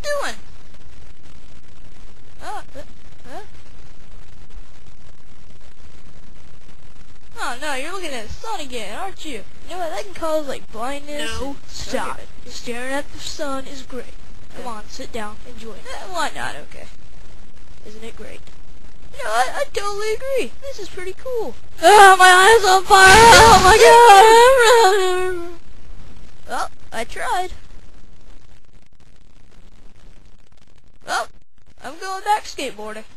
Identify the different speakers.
Speaker 1: doing? Huh? Oh no, you're looking at the sun again, aren't you? You know what, that can cause like blindness.
Speaker 2: No, stop it. Staring at the sun is great. Come on, sit down, enjoy it.
Speaker 1: Why not? Okay.
Speaker 2: Isn't it great?
Speaker 1: You know, I totally agree. This is pretty cool.
Speaker 2: Oh, my eyes on fire! Oh my god!
Speaker 1: Well, I tried. Well, I'm going back skateboarding.